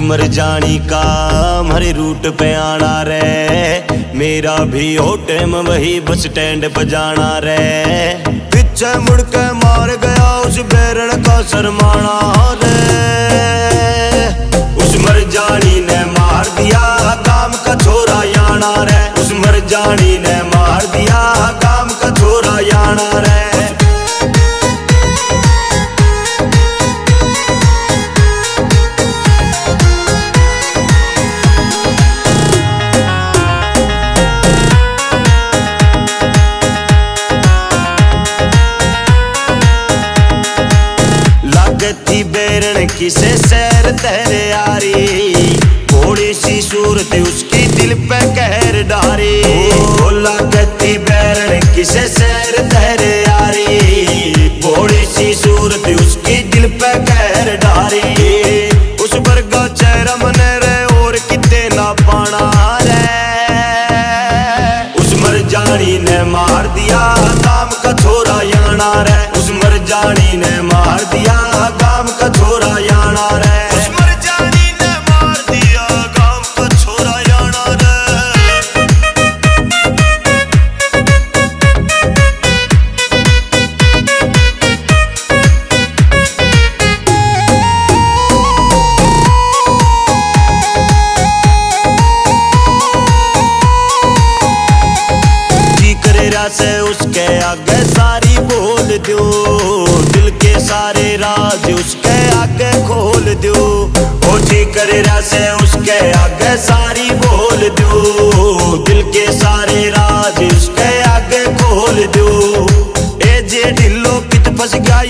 मर जानी का हमारे रूट पे आना रे, मेरा भी हो टाइम वही बस स्टैंड पे जाना रे। पीछे मुड़ के मार गया उस बैरण का शर्माना रे, उस मर जानी ने मार दिया काम का छोरा याना रे, उस मर जानी ने मार दिया काम का छोरा याना रे। थी बैरण किसे सैर तेरे यारी, थोड़ी सी सूरत उसकी दिल पे कहर डारी। लागती बैरण किसे सैर तेरे यारी, थोड़ी सी सूरत उसकी दिल पे कहर डारी। उस वर्गा चेहरा मने रे और किते ना पाना रे, उस मर जानी ने मार दिया काम का छोरा याना रे, उस मर जानी ने मार दिया काम का छोरा याना रे, उस मर जानी ने मार दिया काम का छोरा याना रे। जी करेरा से उसके आगे सारी बोल दो, दिल के सारे राज उसके आगे खोल दो। ओ जी करेरा से उसके आगे सारी बोल दो, दिल के सारे राज उसके आगे खोल दो। ए जे ढिल्लो कित फंस गया